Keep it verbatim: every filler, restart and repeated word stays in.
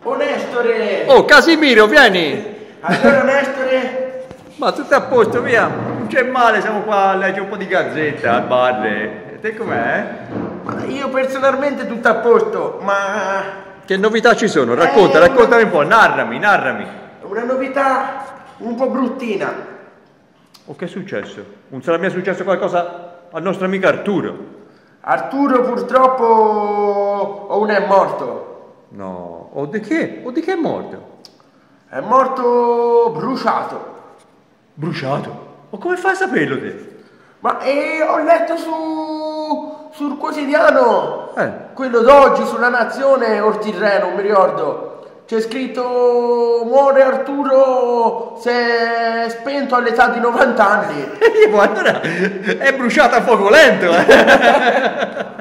Oh Nestore! Oh Casimiro, vieni! Allora Nestore? Ma tutto a posto, via! Non c'è male, siamo qua a leggere un po' di gazzetta al bar. E te com'è? Ma io personalmente tutto a posto, ma... Che novità ci sono? Racconta, Eh, raccontami una... un po', narrami, narrami. Una novità un po' bruttina. Oh, che è successo? Non sarà mai successo qualcosa al nostro amico Arturo? Arturo purtroppo o non è morto. No, o di che? O di che è morto? È morto bruciato. Bruciato? Ma come fai a saperlo te? Ma eh, ho letto su sul quotidiano, Eh. quello d'oggi, sulla Nazione o il Tirreno, non mi ricordo. C'è scritto muore Arturo, si è spento all'età di novanta anni. E io, allora è bruciato a fuoco lento, eh?